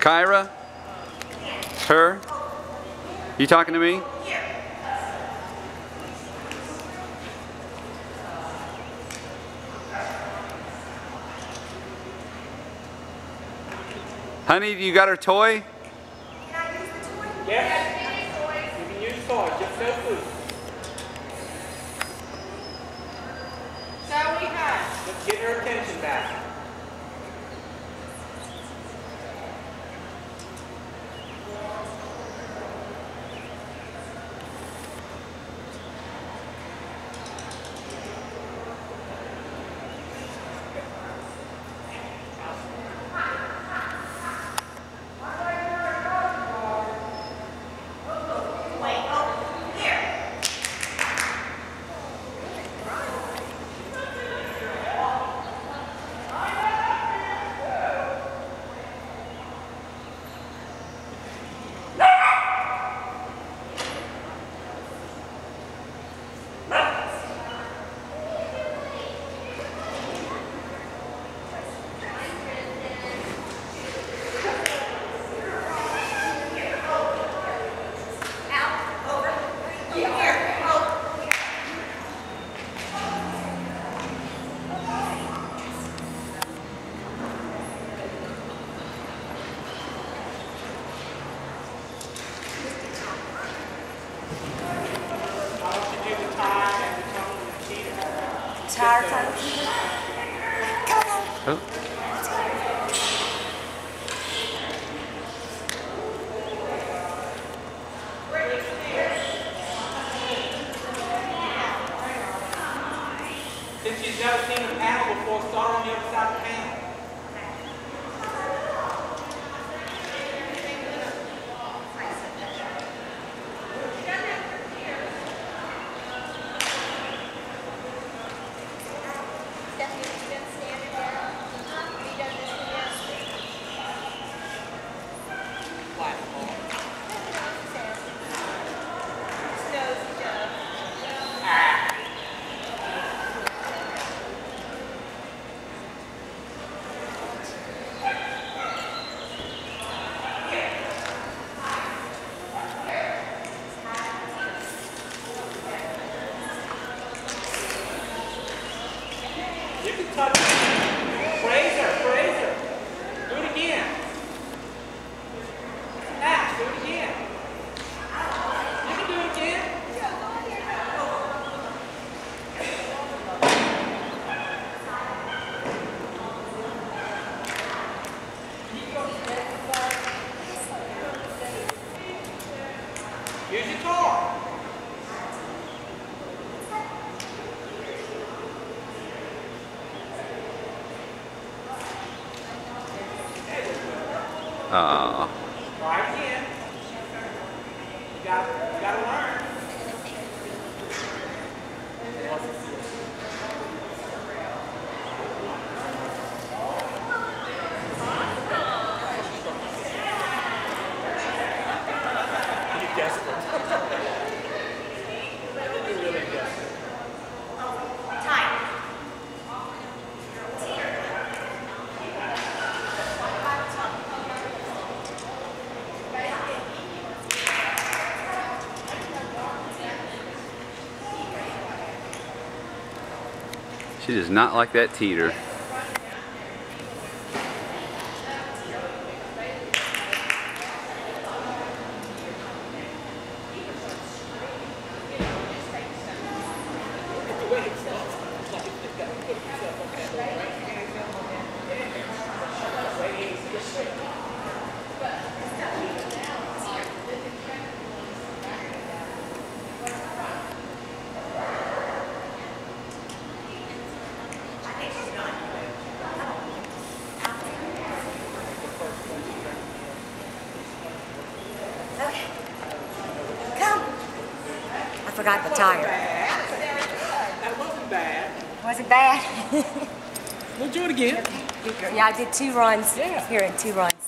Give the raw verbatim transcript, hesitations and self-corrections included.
Kyrah? Her? You talking to me? Honey, you got her toy? Can I use the toy? Yes. You can use toys, just no food. So we have. Let's get her attention back. Tired from the teeter. Come on. Oh. Since she's never seen a panel before, start on the other side of the panel. You can touch her. Praise her, praise her. Do it again. Ash, do it again. You can do it again. Use your toy. Aww. Try again. You got, you got to learn. You're desperate. You're really desperate. Time. She does not like that teeter. Okay. Come. I forgot the tire. That wasn't bad. Wasn't bad. We'll do it again. Yeah, I did two runs Yeah. here and two runs.